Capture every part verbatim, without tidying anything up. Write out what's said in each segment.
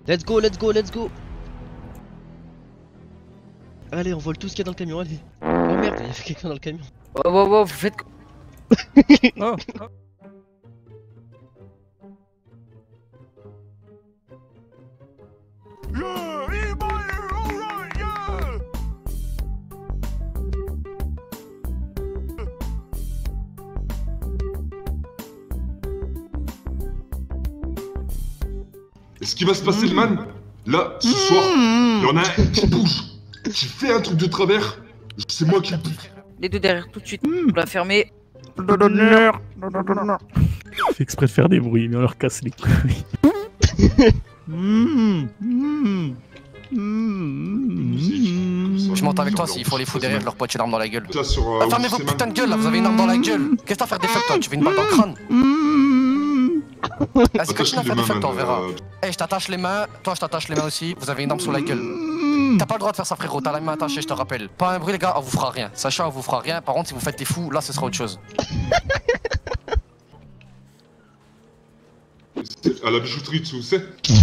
Let's go, let's go, let's go. Allez, on vole tout ce qu'il y a dans le camion, allez. Oh merde, il y avait quelqu'un dans le camion. Oh, oh, oh, vous faites quoi? Oh. Et ce qui va se passer, le man, là, ce soir, il y en a un qui bouge, qui fait un truc de travers, c'est moi qui le pique. Les deux derrière tout de suite. On l'a fermé. Fait exprès de faire des bruits, mais on leur casse les couilles. Mmh, mmh, mmh, Je monte avec toi s'il faut les foutre derrière, leur poids une arme dans la gueule. Là, sur, euh, Ah, fermez vos putains de gueule là, vous avez une arme dans la gueule. Qu'est-ce que t'as à faire des fuck toi? Tu veux une balle dans le crâne? Vas-y, continue à faire des fuck toi, on verra. Eh, je t'attache les mains, toi je t'attache les mains aussi, vous avez une arme sur la gueule. T'as pas le droit de faire ça, frérot, t'as la main attachée, je te rappelle. Pas un bruit, les gars, on vous fera rien. Sachez, on vous fera rien. Par contre, si vous faites des fous, là ce sera autre chose. À la bijouterie, tu sais.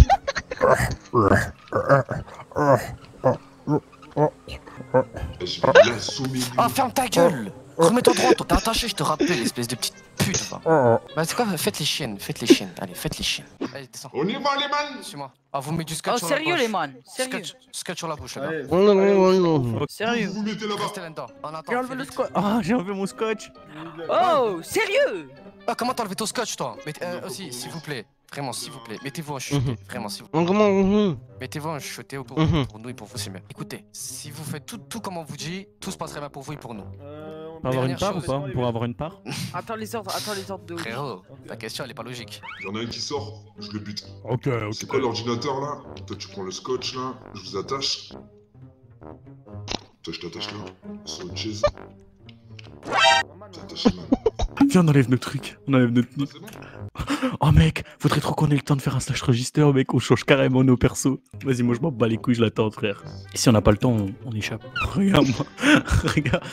Je vais l'assommer. Ah, ferme ta gueule! Remets-toi droit, toi, t'es attaché, je te rappelle, espèce de petite pute, va. Bah, c'est quoi? Faites les chiennes, faites les chiennes. Allez, faites les chiennes. Allez, descends. On y va, les man! Suis-moi. Ah, vous mettez du scotch Oh, sur la bouche. sérieux, les man. Sérieux. Scotch, scotch sur la bouche, les gars. Oh non, non, non, non. Sérieux. Vous vous mettez là-bas. Restez là-dedans. En J'ai attendant. enlevé le scotch. Ah, j'ai enlevé mon scotch. Oh, sérieux. Ah, comment t'as enlevé ton scotch, toi? Mais euh, aussi, s'il vous plaît. Vraiment, s'il vous plaît. Mettez-vous en chuchoté. Vraiment, s'il vous plaît. Comment? Mettez-vous en chuchoté pour, Mhm. pour nous et pour vous, c'est mieux. Écoutez, si vous faites tout, tout comme on vous dit, tout se passerait bien pour vous et pour nous. On peut avoir une part ou pas? On pourrait avoir une part? Attends les ordres, attends les ordres de. Frérot, ta question, elle est pas logique. Il y en a un qui sort, je le bute. Ok, ok. C'est quoi l'ordinateur là? Toi, tu prends le scotch là, je vous attache. Toi, je t'attache là, sur une chaise. T'attaches là. Viens, on enlève notre truc. On enlève notre Ah, truc. c'est bon? Oh mec, faudrait trop qu'on ait le temps de faire un slash register, mec. On change carrément nos persos. Vas-y, moi je m'en bats les couilles, je l'attends, frère. Et si on n'a pas le temps, on, on échappe. Regarde-moi. Regarde.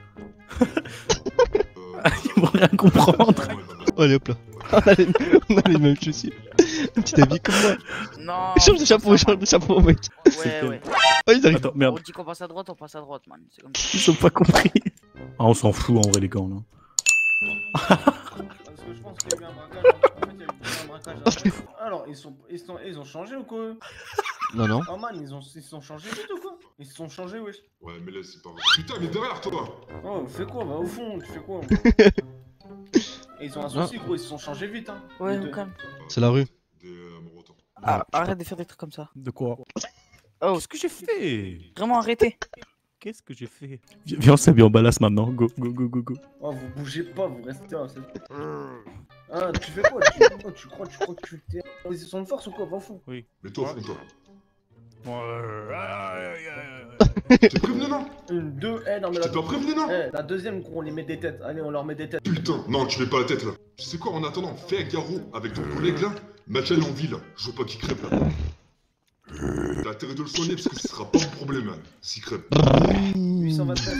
Euh, Ils vont rien comprendre. Allez hop là. On a les, on a les mêmes chaussures. Un petit habit comme moi. Non. Change de chapeau, change de chapeau, mec. Ouais, ouais. Oh, ils arrivent. Attends, On merde. dit qu'on passe à droite, on passe à droite, man. C'est comme ça. Ils ont pas compris. Ah, on s'en fout en vrai, les gars, là. Parce que je pense qu'il y a eu un braquage. En fait, il y a eu un braquage. Alors, ils, sont, ils, sont, ils ont changé ou quoi? Non, non. Oh man, ils ont, ils se sont changés vite ou quoi? Ils se sont changés, wesh. Ouais, mais là, c'est pas vrai. Putain, mais derrière toi! Oh, fais quoi? Va au fond, tu fais quoi? Et ils ont un souci, gros, ils se sont changés vite, hein. Ouais, Les on deux. calme. C'est la rue. Des euh, Morotans. Ah, arrête de faire des trucs comme ça. De quoi? Oh, Qu'est-ce que j'ai fait? vraiment arrêtez. Qu'est-ce que j'ai fait? Viens, viens, on s'habille en balasse maintenant. Go, go, go, go, go. Oh, vous bougez pas, vous restez là. c'est- Ah, tu fais quoi? Tu, oh, tu crois, tu crois que tu t'es en position de force ou quoi? Va au fond. Oui. Mets-toi au fond, toi. Ouais. T'es prévenu, non? Une, deux, eh, non, mais T'es la, pas prévenu, non? eh, la deuxième, gros, on les met des têtes. Allez, on leur met des têtes. Putain, non, tu mets pas la tête là. Tu sais quoi, en attendant, fais un garrot avec ton collègue là, mets-le en ville. Je veux pas qu'il crève là. T'as intérêt de le soigner parce que ce sera pas mon problème, hein, s'il crève. huit cent vingt-neuf.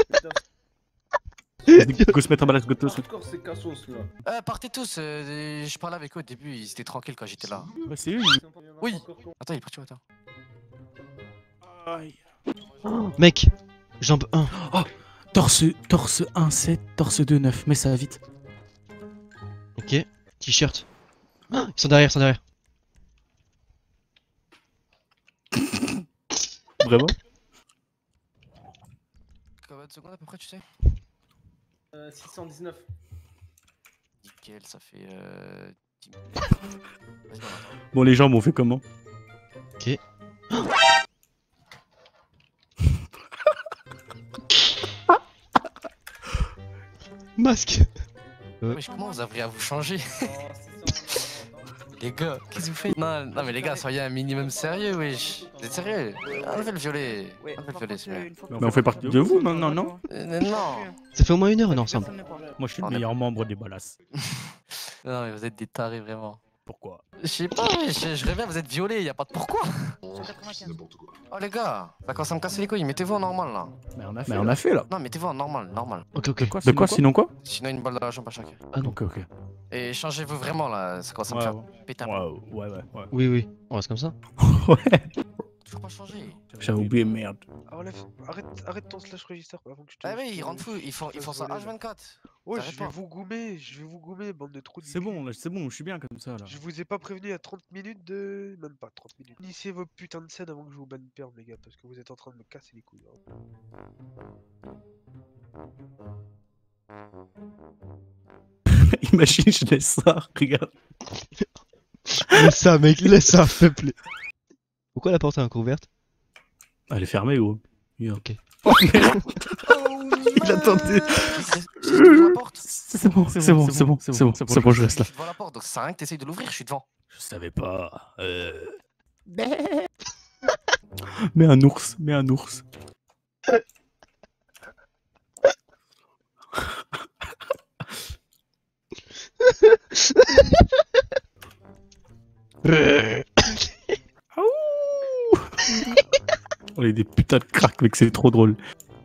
Go se mettre en balance, go tous. Hardcore, c'est Cassos, là. Euh, partez tous, euh, je parlais avec eux au début, ils étaient tranquilles quand j'étais là. Ouais, c'est eux. Oui. Attends, il est parti où, attends? Aïe. Mec, jambe un. Oh, torse, torse un sept, torse deux neuf. Mets ça vite. Ok. T-shirt. Ah, ils sont derrière, ils sont derrière. Vraiment? Combien de secondes à peu près, tu sais? Euh, six cent dix-neuf. Nickel, ça fait euh... dix minutes. Vas-y, on attend. Bon, les jambes, on fait comment? Ok. Masque. Mais comment vous avez à vous changer? Les gars, qu'est-ce que vous faites? Non, non mais les gars, soyez un minimum sérieux, wesh. Vous êtes sérieux? Enlevez le violet. Ouais, Enlevez le par violet, contre, c'est mieux. une fois Mais qu'on on fait fait partie de vous maintenant, non? Euh, non. Ça fait au moins une heure, on est ensemble. Personne n'est pas là. Moi, je suis le On est- meilleur membre des balasses. Non mais vous êtes des tarés, vraiment. Pourquoi? Je sais pas, je, je rêvais, vous êtes violés, y a pas de pourquoi. C'est n'importe quoi. Oh les gars, ça commence à me casser les couilles, mettez-vous en normal là. Mais on a fait, Mais on a fait là. Non, mettez-vous en normal, normal. Ok, ok. Quoi, de quoi, sinon quoi? Sinon une balle dans la jambe à chacun. Ah non. Ok, ok. Et changez-vous vraiment là, ça commence à me faire péter un peu. Ouais, ouais, ouais, ouais. Oui, oui. On reste comme ça. Ouais. Toujours pas changé. J'avais oublié, merde. Ah, Olaf, arrête, arrête ton slash register avant que je te. Ah oui, ils rendent fou, ils font, ils font ça H vingt-quatre. Ouais, T'arrêtes je vais pas. vous goumer, je vais vous goumer, bande de trous de C'est cul. bon, là, c'est bon, je suis bien comme ça là. Je vous ai pas prévenu à trente minutes de. Même pas trente minutes. Initiez vos putains de scènes avant que je vous banne perdre, les gars, parce que vous êtes en train de me casser les couilles. hein. Imagine, je laisse ça, regarde. Laisse ça, mec, laisse ça, s'il te plaît. Pourquoi la porte est encore ouverte? Elle est fermée, gros. Ok. Oh merde. Il attendait. C'est bon, c'est bon, c'est bon, c'est bon, c'est bon, je reste là. Je suis devant la porte, donc ça sert à rien que t'essayes de l'ouvrir, je suis devant. Je savais pas. Euh... Mais un ours, mais un ours. On est des putains de cracks, mec, c'est trop drôle.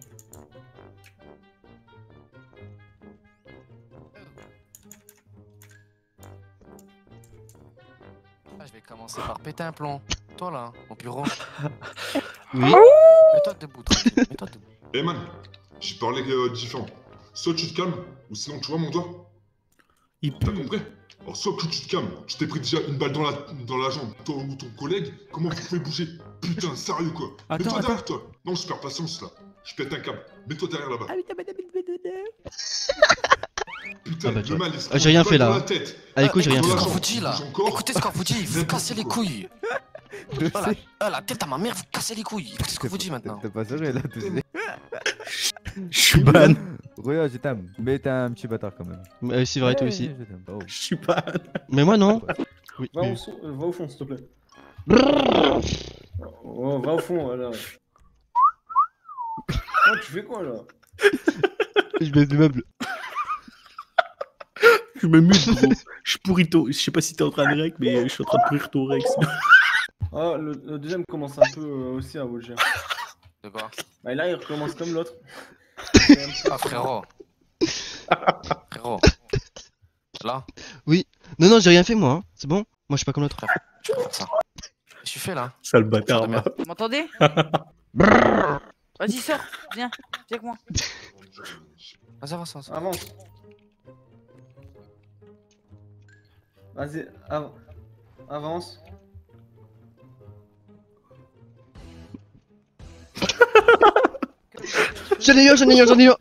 Ah, je vais commencer par péter un plomb. Toi là, au bureau. Oui. Mets-toi debout, tranquille. Mets-toi debout. Eh man, j'ai parlé euh, différent. Soit tu te calmes, ou sinon tu vois mon doigt. Il T'as pue. compris? Alors soit que tu te calmes, tu t'es pris déjà une balle dans la, dans la jambe, toi ou ton collègue, comment vous pouvez bouger? Putain, sérieux quoi? Attends, Mets-toi attends. derrière toi. Non, je perds patience là. Je pète un câble. Mets-toi derrière là-bas. Putain, Ah bah, le toi. mal, il se Ah, j'ai rien prend fait, une balle là. dans la tête. Ah, écoute, j'ai rien Écoutez fait. ce qu'on là. vous dit là. Bouge encore. Écoutez ce qu'on vous dit, vous N'importe cassez les quoi. couilles. Ah, la, ah, la tête à ma mère, vous cassez les couilles. Écoutez ce qu'on vous dit maintenant. T'es pas sérieux là, tu sais. Je suis ban. Regarde, je t'aime. Mais t'es un petit bâtard quand même. Euh, c'est vrai, toi aussi. Je t'aime. Oh. Je suis ban. Mais moi, non. Oui. Va, oui. au, son- euh, va au fond, s'il te plaît. Oh, va au fond, voilà. Oh, tu fais quoi là? Je baisse le meuble. Je me mute, gros. Je suis pourrito. Je sais pas si t'es en train de rec, mais je suis en train de pourrir ton Rex. Ah, le, le deuxième commence un peu euh, aussi à rougir. De quoi? Bah là, il recommence comme l'autre. Ah, frérot. Frérot. Là, Non, non, j'ai rien fait, moi. hein. C'est bon? Moi, je suis pas comme l'autre. je peux faire ça. Qu'est-ce que tu fais là? Sale bâtard, Merde. là. Vous m'entendez? Vas-y, sors, viens, viens avec moi. Vas-y, avance, avance. Avance. Vas-y, av- avance. J'en ai eu, j'en ai eu, j'en ai eu.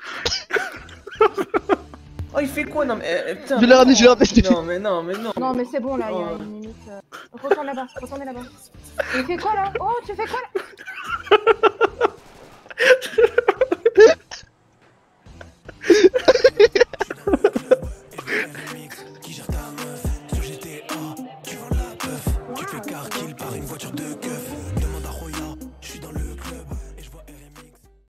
Oh, il fait quoi? Non, mais eh, putain. Je l'ai ramené, je l'ai ramené. Non, mais non, mais non. Non mais c'est bon là, il y a Oh. une limite. euh. Retourne là-bas, retournez là-bas. Il fait quoi là? Oh, tu fais quoi là?